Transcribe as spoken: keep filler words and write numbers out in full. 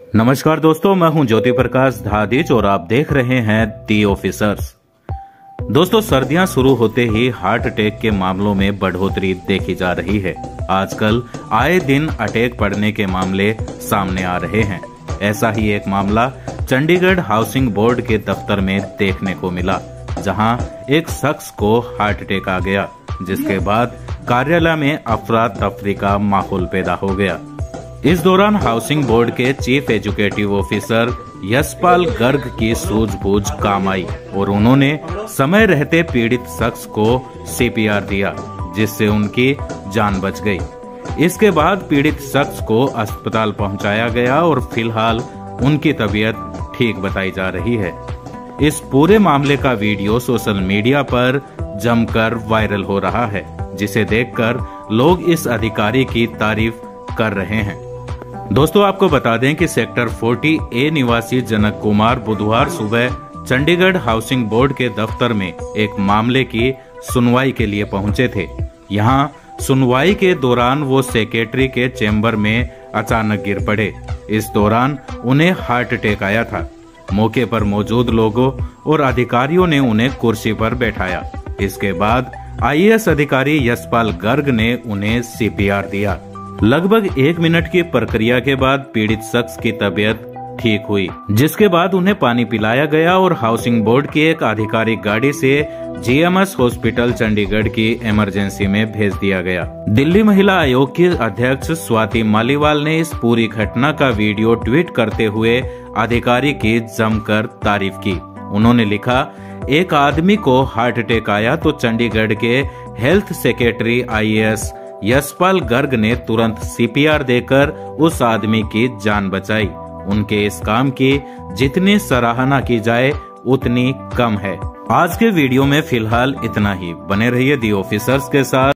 नमस्कार दोस्तों, मैं हूं ज्योति प्रकाश धादिच और आप देख रहे हैं दी ऑफिसर्स। दोस्तों, सर्दियां शुरू होते ही हार्ट अटैक के मामलों में बढ़ोतरी देखी जा रही है। आजकल आए दिन अटैक पड़ने के मामले सामने आ रहे हैं। ऐसा ही एक मामला चंडीगढ़ हाउसिंग बोर्ड के दफ्तर में देखने को मिला, जहां एक शख्स को हार्ट अटैक आ गया, जिसके बाद कार्यालय में अफरा तफरी का माहौल पैदा हो गया। इस दौरान हाउसिंग बोर्ड के chief executive officer Yashpal Garg की सूझबूझ काम आई और उन्होंने समय रहते पीड़ित शख्स को सीपीआर दिया, जिससे उनकी जान बच गई। इसके बाद पीड़ित शख्स को अस्पताल पहुंचाया गया और फिलहाल उनकी तबीयत ठीक बताई जा रही है। इस पूरे मामले का वीडियो सोशल मीडिया पर जमकर वायरल हो रहा है, जिसे देखकर लोग इस अधिकारी की तारीफ कर रहे हैं। दोस्तों, आपको बता दें कि सेक्टर चालीस ए निवासी जनक कुमार बुधवार सुबह चंडीगढ़ हाउसिंग बोर्ड के दफ्तर में एक मामले की सुनवाई के लिए पहुंचे थे। यहां सुनवाई के दौरान वो सेक्रेटरी के चेंबर में अचानक गिर पड़े। इस दौरान उन्हें हार्ट अटैक आया था। मौके पर मौजूद लोगों और अधिकारियों ने उन्हें कुर्सी पर बैठाया। इसके बाद आईएएस अधिकारी यशपाल गर्ग ने उन्हें सीपीआर दिया। लगभग एक मिनट की प्रक्रिया के बाद पीड़ित शख्स की तबीयत ठीक हुई, जिसके बाद उन्हें पानी पिलाया गया और हाउसिंग बोर्ड की एक आधिकारिक गाड़ी से जीएमएस हॉस्पिटल चंडीगढ़ की इमरजेंसी में भेज दिया गया। दिल्ली महिला आयोग की अध्यक्ष स्वाति मालीवाल ने इस पूरी घटना का वीडियो ट्वीट करते हुए अधिकारी की जमकर तारीफ की। उन्होंने लिखा, एक आदमी को हार्ट अटैक आया तो चंडीगढ़ के health secretary IAS Yashpal Garg ने तुरंत सीपीआर देकर उस आदमी की जान बचाई। उनके इस काम की जितनी सराहना की जाए उतनी कम है। आज के वीडियो में फिलहाल इतना ही। बने रहिए दी ऑफिसर्स के साथ।